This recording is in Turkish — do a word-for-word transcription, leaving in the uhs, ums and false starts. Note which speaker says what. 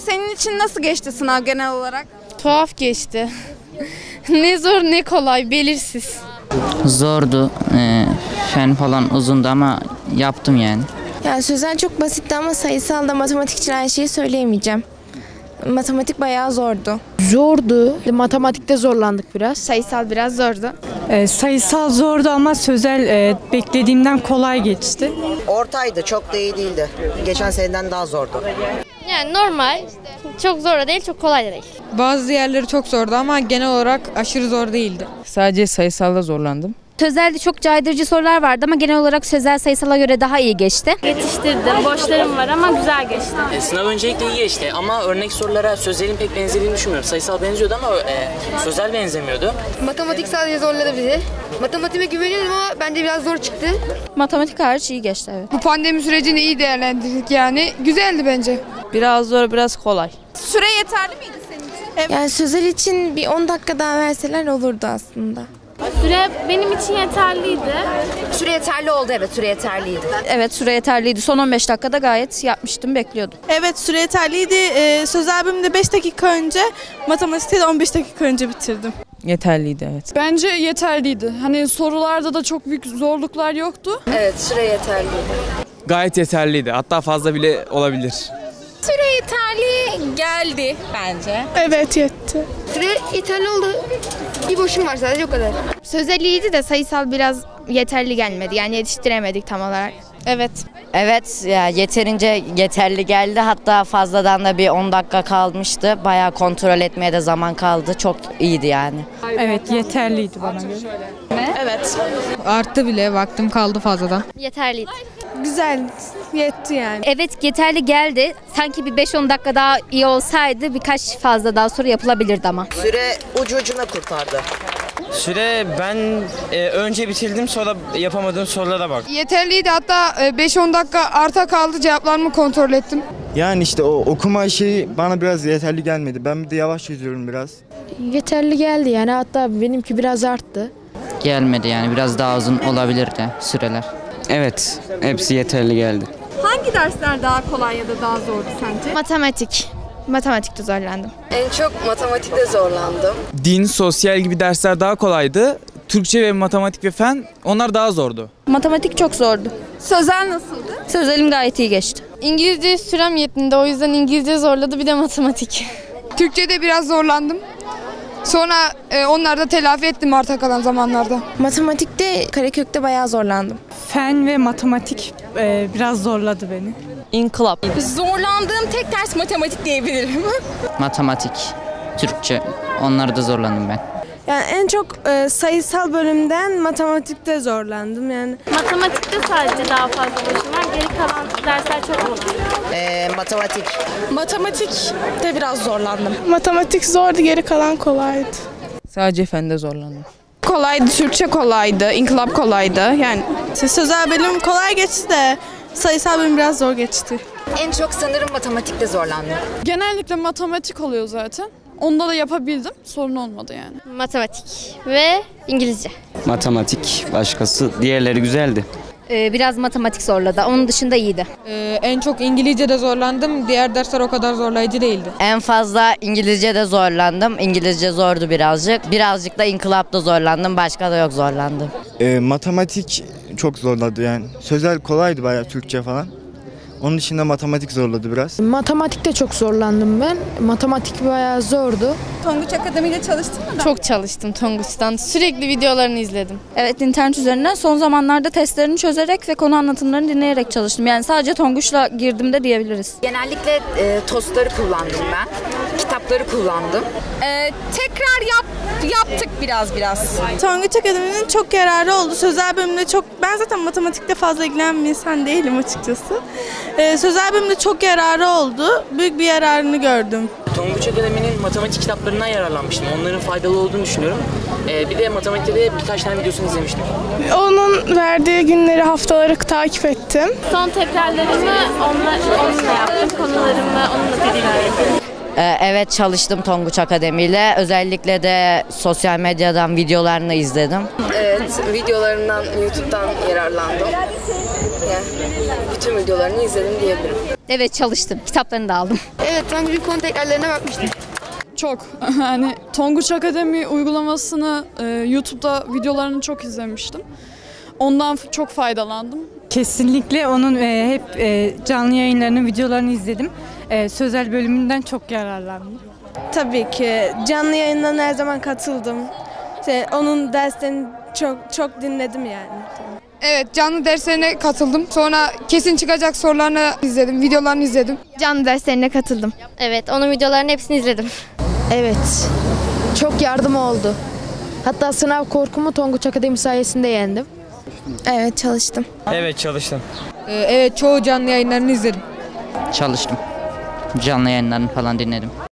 Speaker 1: senin için nasıl geçti sınav genel olarak?
Speaker 2: Tuhaf geçti. Ne zor ne kolay, belirsiz.
Speaker 3: Zordu. Ee, fen falan uzundu ama yaptım yani.
Speaker 4: Yani sözel çok basitti ama sayısal da matematik için aynı şeyi söyleyemeyeceğim. Matematik bayağı zordu.
Speaker 5: Zordu. Matematikte zorlandık biraz.
Speaker 2: Sayısal biraz zordu.
Speaker 6: E, sayısal zordu ama sözel e, beklediğimden kolay geçti.
Speaker 7: Ortaydı, çok da iyi değildi. Geçen seneden daha zordu.
Speaker 2: Yani normal, çok zor da değil, çok kolay da değil.
Speaker 6: Bazı yerleri çok zordu ama genel olarak aşırı zor değildi.
Speaker 8: Sadece sayısalda zorlandım.
Speaker 9: Sözelde çok caydırıcı sorular vardı ama genel olarak sözel sayısala göre daha iyi geçti.
Speaker 2: Yetiştirdim, boşlarım var ama güzel geçti.
Speaker 10: E, sınav öncelikle iyi geçti ama örnek sorulara sözelin pek benzediğini düşünmüyorum. Sayısal benziyordu ama e, sözel benzemiyordu.
Speaker 11: Matematik sadece zorladı bizi. Matematiğe güveniyorum ama bence biraz zor çıktı.
Speaker 9: Matematik hariç iyi geçti, evet.
Speaker 1: Bu pandemi sürecini iyi değerlendirdik yani. Güzeldi bence.
Speaker 8: Biraz zor, biraz kolay.
Speaker 1: Süre yeterli miydi senin için? Evet.
Speaker 4: Yani sözel için bir on dakika daha verseler olurdu aslında.
Speaker 2: Süre benim için yeterliydi.
Speaker 11: Süre yeterli oldu, evet süre yeterliydi.
Speaker 9: Evet, süre yeterliydi. Son on beş dakikada gayet yapmıştım, bekliyordum.
Speaker 1: Evet, süre yeterliydi. Ee, sözel bölümde beş dakika önce, matematikte de on beş dakika önce bitirdim.
Speaker 8: Yeterliydi, evet.
Speaker 6: Bence yeterliydi. Hani sorularda da çok büyük zorluklar yoktu.
Speaker 11: Evet, süre yeterliydi.
Speaker 12: Gayet yeterliydi. Hatta fazla bile olabilir.
Speaker 1: Süre yeterli geldi bence. Evet, yetti.
Speaker 11: Süre yeterli oldu. Bir boşum var sadece, o kadar.
Speaker 2: Sözel iyiydi de sayısal biraz yeterli gelmedi. Yani yetiştiremedik tam olarak. Evet.
Speaker 3: Evet ya, yeterince yeterli geldi. Hatta fazladan da bir on dakika kalmıştı. Bayağı kontrol etmeye de zaman kaldı. Çok iyiydi yani.
Speaker 6: Evet, yeterliydi bana göre.
Speaker 1: Evet.
Speaker 6: Arttı bile, vaktim kaldı fazladan.
Speaker 2: Yeterliydi.
Speaker 1: Güzel, yetti yani.
Speaker 9: Evet, yeterli geldi. Sanki bir beş on dakika daha iyi olsaydı birkaç fazla daha soru yapılabilirdi ama.
Speaker 7: Süre ucu ucuna kurtardı.
Speaker 10: Süre ben e, önce bitirdim, sonra yapamadığım sorulara bak.
Speaker 1: Yeterliydi, hatta beş on dakika arta kaldı, cevaplarımı kontrol ettim.
Speaker 13: Yani işte o okuma şeyi bana biraz yeterli gelmedi. Ben bir de yavaş yazıyorum biraz.
Speaker 5: Yeterli geldi yani, hatta benimki biraz arttı.
Speaker 3: Gelmedi yani, biraz daha uzun olabilirdi süreler.
Speaker 8: Evet, hepsi yeterli geldi.
Speaker 1: Hangi dersler daha kolay ya da daha zordu sence?
Speaker 2: Matematik. Matematikte zorlandım.
Speaker 11: En çok matematikte zorlandım.
Speaker 12: Din, sosyal gibi dersler daha kolaydı. Türkçe ve matematik ve fen, onlar daha zordu.
Speaker 9: Matematik çok zordu.
Speaker 1: Sözel nasıldı?
Speaker 9: Sözelim gayet iyi geçti.
Speaker 2: İngilizce sürem yetmedi, o yüzden İngilizce zorladı, bir de matematik.
Speaker 1: Türkçe'de biraz zorlandım. Sonra e, onları da telafi ettim arta kalan zamanlarda.
Speaker 4: Matematikte karekökte bayağı zorlandım.
Speaker 6: Fen ve matematik e, biraz zorladı beni.
Speaker 8: İnkılap.
Speaker 1: Zorlandığım tek ders matematik diyebilirim.
Speaker 3: Matematik, Türkçe, onları da zorlandım ben.
Speaker 1: Yani en çok e, sayısal bölümden matematikte zorlandım yani.
Speaker 2: Matematikte sadece daha fazla boşum var, geri kalan dersler çok kolay.
Speaker 7: Ee, matematik.
Speaker 1: Matematikte biraz zorlandım. Matematik zordu, geri kalan kolaydı.
Speaker 8: Sadece fende zorlandım.
Speaker 1: Kolaydı, Türkçe kolaydı, inkılap kolaydı. Yani sözel bölüm kolay geçti de sayısal bölüm biraz zor geçti.
Speaker 11: En çok sanırım matematikte zorlandım.
Speaker 6: Genellikle matematik oluyor zaten. Onda da yapabildim. Sorun olmadı yani.
Speaker 2: Matematik ve İngilizce.
Speaker 8: Matematik, başkası, diğerleri güzeldi.
Speaker 9: Ee, biraz matematik zorladı. Onun dışında iyiydi.
Speaker 6: Ee, en çok İngilizce'de zorlandım. Diğer dersler o kadar zorlayıcı değildi.
Speaker 3: En fazla İngilizce'de zorlandım. İngilizce zordu birazcık. Birazcık da inkılapta zorlandım. Başka da yok zorlandım.
Speaker 13: Ee, matematik çok zorladı yani. Sözel kolaydı bayağı, Türkçe falan. Onun dışında matematik zorladı biraz.
Speaker 5: Matematikte çok zorlandım ben. Matematik bayağı zordu.
Speaker 1: Tonguç Akademi'de çalıştın mı?
Speaker 2: Çok çalıştım Tonguç'tan. Sürekli videolarını izledim.
Speaker 9: Evet, internet üzerinden son zamanlarda testlerini çözerek ve konu anlatımlarını dinleyerek çalıştım. Yani sadece Tonguç'la girdim de diyebiliriz.
Speaker 11: Genellikle e, tostları kullandım ben. Kitapları kullandım.
Speaker 1: Ee, tekrar yap, yaptık biraz biraz. Tonguç Akademi'nin çok yararı oldu. Sözel bölümde çok, ben zaten matematikte fazla ilgilenen bir insan değilim açıkçası. Ee, sözel bölümde çok yararı oldu. Büyük bir yararını gördüm.
Speaker 10: Tonguç Akademi'nin matematik kitaplarından yararlanmıştım. Onların faydalı olduğunu düşünüyorum. Ee, bir de matematikte de birkaç tane videosunu izlemiştim.
Speaker 1: Onun verdiği günleri, haftaları takip ettim.
Speaker 2: Son tekrarlarımı onunla, onunla yaptım. Konularımı onunla tekrar ettim.
Speaker 3: Ee, evet çalıştım Tonguç Akademi ile. Özellikle de sosyal medyadan videolarını izledim.
Speaker 14: Evet, videolarından, YouTube'dan yararlandım. Yani bütün videolarını izledim diyebilirim.
Speaker 15: Evet çalıştım. Kitaplarını da aldım.
Speaker 11: Evet, ben bir konu tekrarlarına bakmıştım.
Speaker 6: Çok. Yani Tonguç Akademi uygulamasını e, YouTube'da videolarını çok izlemiştim. Ondan f- çok faydalandım.
Speaker 16: Kesinlikle onun e, hep e, canlı yayınlarını, videolarını izledim. E, sözel bölümünden çok yararlandım.
Speaker 1: Tabii ki canlı yayınlarına her zaman katıldım. İşte onun derslerini çok çok dinledim yani.
Speaker 11: Evet, canlı derslerine katıldım. Sonra kesin çıkacak sorularını izledim, videolarını izledim.
Speaker 2: Canlı derslerine katıldım.
Speaker 15: Evet, onun videolarını hepsini izledim.
Speaker 5: Evet. Çok yardım oldu. Hatta sınav korkumu Tonguç Akademi sayesinde yendim.
Speaker 4: Evet çalıştım.
Speaker 12: Evet çalıştım.
Speaker 11: Evet, çoğu canlı yayınlarını izledim.
Speaker 8: Çalıştım. Canlı yayınlarını falan dinledim.